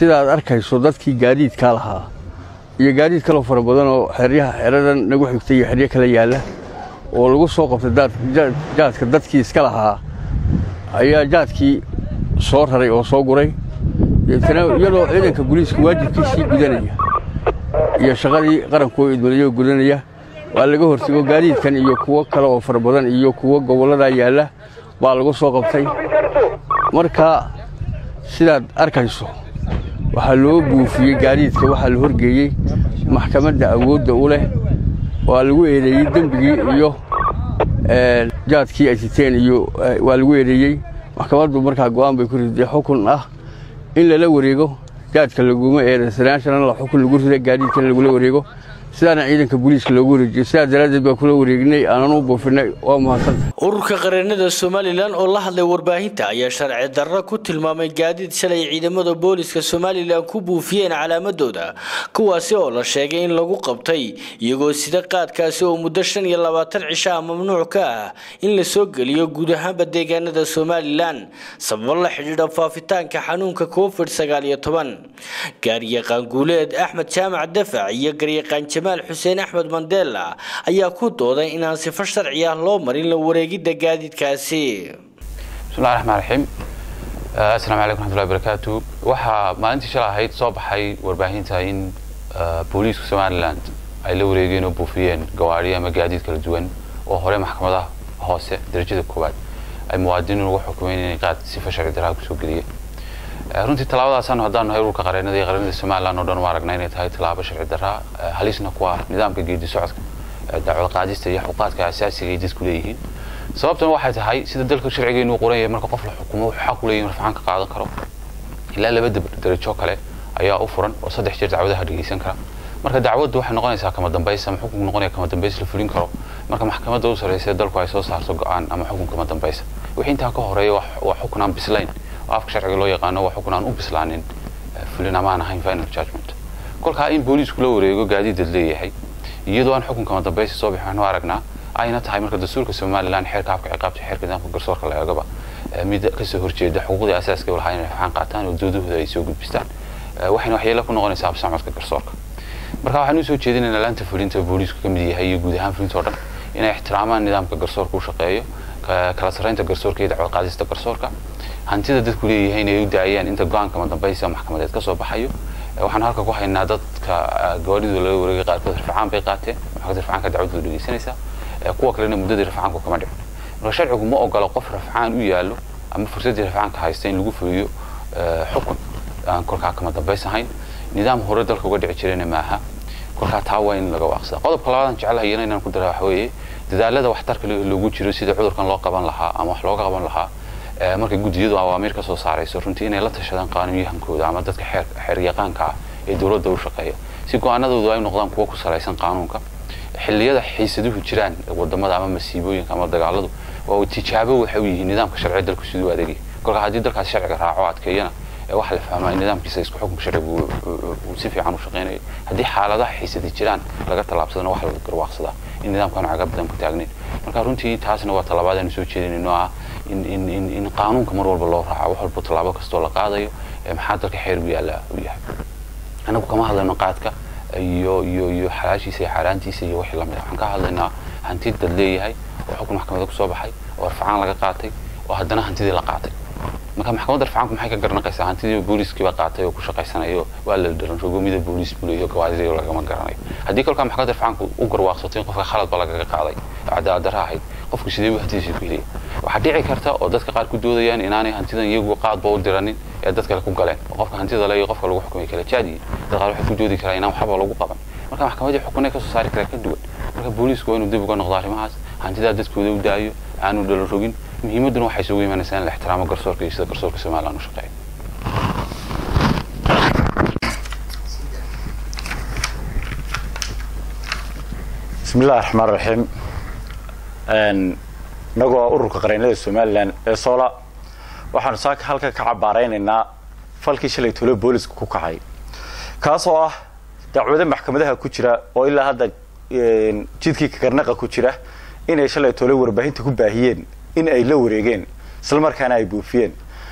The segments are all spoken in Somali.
sidaad arkayso dadkii gaadiidka lahaa iyo gaadiid kale fara badan oo xeradan nagu xigtay iyo xeryo kale yaala oo lagu soo qabtay jaadka dadkii iska lahaa ayaa jaadkii soo raray oo soo guray iyadoo ciidanka booliiska waajibkiisii gudanaya iyo shaqadii qaranku idmaliyo gudanaya waa laga hortago gaadiidkan iyo kuwo kale oo fara badan iyo kuwo gobolada yaala waa lagu soo qabtay marka sidaad arkayso waxa loo buufiyay gaadiidka waxa la horgeeyay maxkamadda awoodda u leh waa lagu eedeeyay dambigii iyo jaadkii ay siteen iyo waa lagu eedeeyay maxkamaddu markaa go'aan bay ku riday xukun ah in la wareego jaadka laguma eedeysanaashan la xukun lagu riday gaadiidkan lagu wareego sidana ciidanka booliiska loogu wareejiyo sida daradeed baa kula wareegnay aanan u buufinay waa mahadsan ururka qareennada Soomaaliland oo la hadlay warbaahinta ayaa sharci darro ku tilmaamay gaadiid shalay ciidamada booliiska Soomaaliland ku buufiyeen calaamadooda kuwaasi oo la sheegay in lagu qabtay iyagoo sida qaadkaasi oo muddo 25 cisho mamnuuc ka ah in la soo geliyo guud ahaan deegaanada Soomaaliland sabab la xiriira faafitaanka xanuunka COVID-19 gaariyaqaan guuleed Axmed Jaamac Dafac iyo gaariyaqaan Jamaal Xuseen Axmed Mandela ayaa ku dooday in aan sifar sharci ah loo marin la wareegida gaadiidkaasi. Bismillahir Rahmaanir Rahiim. Assalaamu alaykum warahmatullahi wabarakatuh. Waxa maalintii shalay ahayd soo baxay warbaahinta in booliiska Soomaaliland ay la wareegeen oo buufiyeen gawaari ama gaadiid kala duwan oo hore maxkamadaha hoose darajada koowaad ay muwaadiniin ugu xukumeen inay qaad sifar sharci darro ku soo geliyeen. runtii talaabadaas aan hadaan nahay ururka qareennada Soomaaliland oo dhan waa aragnay inay tahay talaabo sharci darro halisna ku ah nidaamka geedi socodka dacwad qaadista iyo xuquuqaadka asaasiga ee dadku leeyihiin sababtan waxay tahay sida dalka sharcigeenu qoran yahay marka qof la xukumo wuxuu xaq u leeyahay rafcaan ka qaadan karo ilaa laba darajo kale ayaa u furan oo saddex jeer dacwadaha dhageysan kara marka dacwaddu waxay noqonaysaa kama dambaysa ama xukun noqonaya kama dambaysa la fulin karo marka maxkamadda u sareysa dalku ay soo saarto go'aan ama xukun kama dambaysa wixii inta ka horeeya waa xukun aan bislayn afka sharciga loo yaqaan waa xukun aan u bislaanin fulin ama aan ahayn final judgment kolka in booliisku la wareego gaadiid leeyahay iyadoo aan xukun kama dambaysa soo bixin oo aragnaa ayna tahay marka dastuurka Soomaaliland xeerka afka ciqaabta xeerka nidaamka garsoorka la eegaba mid ka soo horjeeda xuquuqda aasaaska ah inay waxaan qaataan oo doodahooda ay soo gudbistaan waxayna waxyeello ku noqonaysaa habsamaadka garsoorka marka waxaan u soo jeedinaynaa laanta fulinta booliisku ka mid yahay iyo guud ahaan fulinta oo dhan inay ixtiraamaan nidaamka garsoorka u shaqeeyo kala sareynta garsoorka iyo dacwad qaadista garsoorka hantida dadku leeyahay inay u daayaan inta go'aanka ma dambaysa maxkamadeed ka soo baxayo waxaan halka ku haynaa dadka gawaaridu la wareegay qaarkood rafcaan bay qaateen maxkamadda rafcaanka dacwaddu dhageysanaysa kuwa kalena muddada rafcaanku kama dhicin marka sharcigu ma ogola qof rafcaan u yaalo ama fursadii rafcaanka haysta in lagu fuliyo xukun aan kolka kama dambaysahayn nidaam hore dalka uga dhici jireen ma aha kolka taa waa in laga waaqsado qodobka labaad jecelahay inaan ku daraa waxa weeye dadaalada waxtarka loogu jiro sida cudurkan loo qaban lahaa ama wax looga qaban lahaa marka gudiyadu awaamiir ka soo saarayso runtii inay la tashadaan qaanuunyahankooda ama dadka xeer yaqaanka ah ee dawladda u shaqeeya si go'aanadoodu ay noqdaan kuwa ku salaysan qaanuunka xilliyada xiisaduhu jiraan wadamada ama masiibooyinka ama dagaaladu waa tijaabo waxa uu yahay nidaamka sharci dalku sidoo adeegay kolka hadii dalkaas sharciga raaco adkeeyana waxa la fahmaa in nidaamkiisa isku xukunka sharcigu uu si fiican u shaqeynayo hadii xaaladaha xiisada jiraan laga talaabsadana waxa la garwaaqsadaa in nidaamkan cagab badan ku taagnayn marka runtii taasna waa talaabada aan soo jeedinayno ah in qaanuunka mar walba loo raaco wax walba talaabo kasto la qaadayo maxaa dalka xeer u yaala u yahay anagu kama hadlayno qaadka iyo xalaashiisa iyo xaaraantiisa iyo wixii la mid ah waxaan ka hadlaynaa hanti dad leeyahay oo xukun maxkamadda ku soo baxay oo rafcaan laga qaatay oo haddana hantidii la qaatay marka maxkamadda rafcaanku maxay ka garanaysaa hantidii booliiskii baa qaatay oo ku shaqaysanayo waa la dharan rogomida booliis buliyo gawaadii lagama garanayo haddii kolka maxkamadda rafcaanku u garwaaqsato in qofka khalad ba laga qaaday cadaalad darro ahayd qofku sidee u hantidiisa ku heliyay waxa dhici karta oo dadka qaar ku doodayaan inaanay hantidan iyagu qaadba u diranin ee dadka ku galeen qofka hantida la iyo qofka lagu xukumay kala jaadi dad qaar waxay ku doodi karaan inaan waxba lagu qaban marka maxkamadda xukunay ka soo saari kara ka duwan marka booliisku waa inuu dib uga noqdo arrimahaas hantida dadkooda u daayo aanu dhalo rogin muhiimaduna waxay soo imanaysaa in la ixtiraamo garsoorka iyo sida garsoorka Soomaaliland u shaqeeyo Bismillahir Rahmaanir Rahiim nagoo ururka qareennada Soomaaliland ee Soola waxaan saaka halka ka cabaaraynaynaa falkii shalay tolo booliisku ku kacay kaas oo ah dacwada maxkamadaha ku jira oo ilaa hadda jidkii ka garnaqa ku jira inay shalay tolo warbaahinta ku baahiyeen in ay la wareegeen isla markaana ay buufiyeen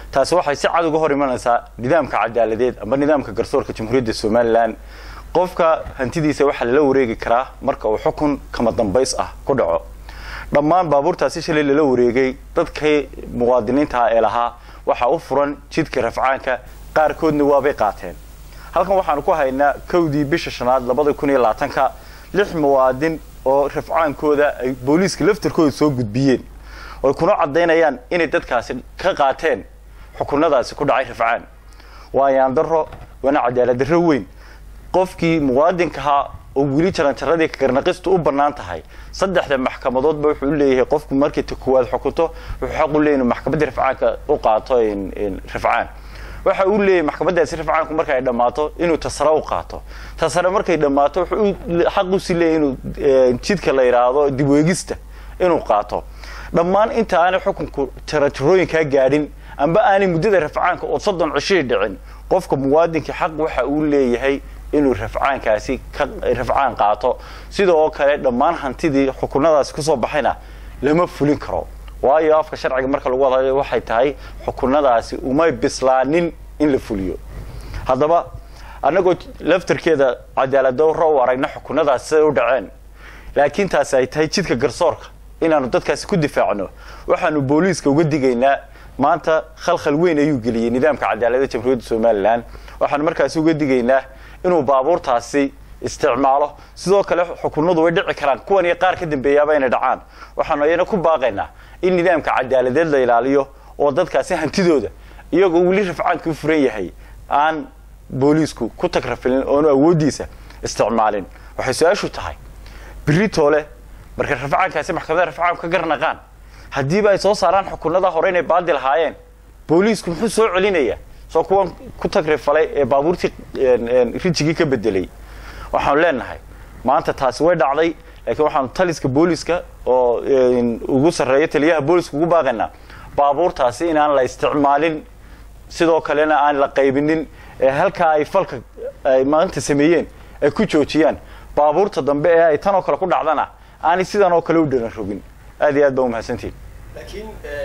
taasi waxay si cad uga hor imanaysaa nidaamka cadaaladeed ama nidaamka garsoorka Jamhuuriyadda Soomaaliland qofka hantidiisa waxa la wareegi karaa marka uu xukun kama dambays ah ku dhaco dhammaan baabuurtaasi shalay la wareegay dadkay muwaadiniinta ee lahaa waxa u furan jidka rafcaanka qaarkoodna waa bay qaateen halkan waxaan ku haynaa kowdii bisha shanaad 2020 lix muwaadin oo rafcaankooda ay booliiska laftarkooda soo gudbiyeen oo kuna cadeynayaan inay dadkaasi ka qaateen xukunadaasi ku dhacay rafcaan waayaan daro wana cadaalad darro weyn qofkii muwaadinka oo wili jaranjaradii ka garnaqistu u banaan tahay saddexda maxkamadood ba wuxuu leeyahay qofku markii takuwaad xukunto wuxuu xaq u leeyahay maxkamadda rafcaanka u qaato in rafcaan waxa uu leeyahay maxkamadaasi rafcaanku markay ay dhamaato inuu tasara u qaato tasara markay dhamaato wuxuu xaq u sileeyahay inuu jidka la yiraahdo dib u eegista inuu qaato dhammaan inta aan xukunku jaranjarooyinka gaadhin amba aan muddada rafcaanka oo 30 cisho dhicin qofka muwaadinka xaq waxa uu leeyahay inuu rafcaankaasi ka rafcaan qaato sidoo kale dhammaan hantidii xukunadaas ku soo baxayna lama fulin karo waayo afka sharciga marka lagu wadayo waxay tahay xukunadaasi uma bislaanin in la fuliyo hadaba anagoo laftarkeeda cadaalad dowro oo aragna xukunadaas ay u dhaceen laakiin taas ay tahay jidka garsoorka inaanu dadkaasi ku difaacno waxaanu booliiska uga digaynaa maanta khalkhal weyn ayuu geliyay nidaamka cadaaladda Jamhuuriyadda Soomaaliland waxaan markaas uga digaynaa inuu baabuurtaasi isticmaalo sidoo kale xukunadu way dhici karaan kuwan iyo qaar ka dambeeyaba inay dhacaan waxaan ayana ku baaqaynaa in nidaamka cadaaladeed la ilaaliyo oo dadkaasi hantidooda iyagoo wili rafcaanka u furan yahay aan booliisku ku tagrafilin oo awoodiisa isticmaalin waxay su'aashu tahay biritoole marka rafcaankaasi maxkamadda rafcaanka ka garnaqaan haddii ay soo saaraan xukunada hore inay baadil haayeen booliisku muxuu soo celinaya soo kuwan ku tagrifalay ee baabuurtii rijigi ka bedelay waxaan leenahay maanta taasi way dhacday laakiin waxaan taliska booliiska oo ugu sareeyo taliyaha booliiska ugu baaqaynaa baabuurtaasi inaan la isticmaalin sidoo kalena aan la qaybinin halka ay falka ay maanta sameeyeen ay ku joojiyaan baabuurta dambe ee ay tan oo kale ku dhacdana aan sidan oo kale u dharan rogin aad iyo aad baa u mahadsantiin laakiin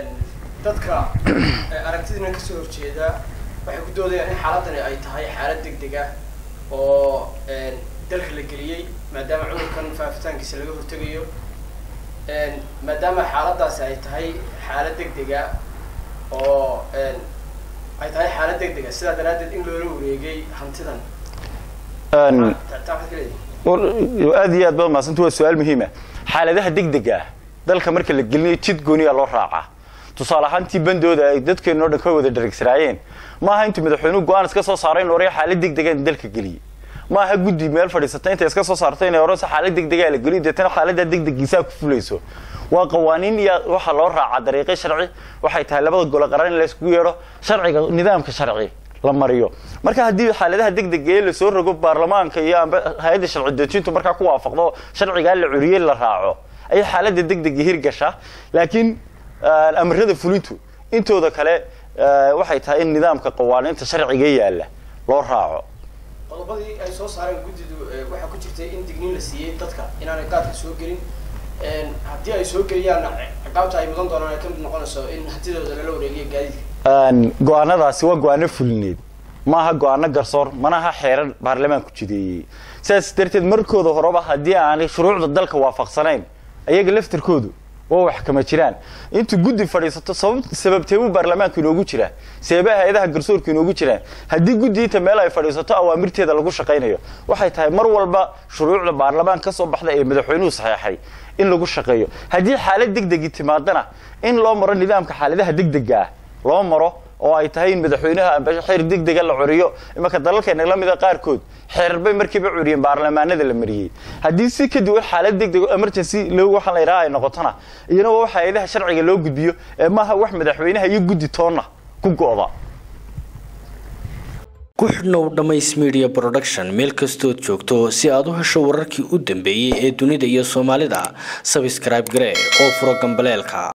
dadka aragtidina ka soo horjeeda waxay ku doodayaan in xaaladani ay tahay xaalad degdeg ah oo dalka la geliyay maadaama cudurkan faafitaankiisa laga hortagayo maadaama xaaladaasi ay tahay xaalad degdeg ah oo ay tahay xaalad degdeg ah sidaa daraadeed in loola wareegay hantidan aad iyo aad baa mahadsantiin waa su'aal muhiim ah xaaladaha degdega ah dalka marka la gelinayo jid gooni ah loo raacaa tusaale ahaantii bandooda ay dadkeena dhan ka wada dhareegsanaayeen ma aha inta madaxweynuhu go'aan iska soo saaray in hore xaalad degdeg ah dalka geliyay ma aha guddi meel fadhiisatay inta iska soo saartay in hore xaalad degdeg ah la geliyay deetana xaaladda degdegiisa ku fulayso waa qawaaniin iyo waxa loo raacaa dariiqo sharci waxay tahay labada gol qaran in la isku yeero sharciga nidaamka sharci la mariyo marka hadii xaaladaha degdeg ah la soo rogo baarlamaanka iyo hay'adda sharci dejintu marka ku waafaqdo sharciga la curiyay la raaco ay xaaladda degdeg hirgasha laakiin amarada fulintu intooda kale waxay tahay in nidaamka qawaaniinta sharciga yaala loo raaco qodobadii ay soo saareen guddidu waxa ku jirtay in digniin la siiyay dadka inaanay qaadka soo gelin haddii ay soo geliyaan ciqaabta ay mudan doonaan ka mid noqonayso in hantidooda lala wareegiyo gaadiidka go'aanadaasi waa go'aano fulineed maaha go'aano garsoor manaha xeerar baarlamaanku jideeyay sidaas darteed markooda horeba haddii aanay shuruucda dalka waafaqsanayn ayaga laftirkoodu oo wax kama jiraan inta guddi fadhiisato sababtee uu baarlamaanku inoogu jira seebaha hay'adaha garsoorka inoogu jiraan haddii guddi inta meel ay fadhiisato awaamirteeda lagu shaqeynayo waxay tahay mar walba shuruucda baarlamaanka ka soo baxda ee madaxweynuhu saxeexay in lagu shaqeeyo haddii xaalad degdeg timaadana in loo maro nidaamka xaaladaha degdega ah loo maro oo ay tahay in madaxweynaha xeer degdeg la curiyo imaka dalalkeena la mid ah qaarkood xeerbay markiiba curiyeen baarlamaanada la mariyay haddii si ka duwan xaalad degdeg emergency loo waxaan la yiraahdo ay noqotona iyana waxa hay'adaha sharciga loo gudbiyo ee maaha wax madaxweynaha iyo guddi toonna ku go'da ku xidhnow Dhamays Media Production meel kastoo joogto si aad u hesho wararkii u dambeeyay ee dunida iyo Soomaalida subscribe garee oo furo gambaleelka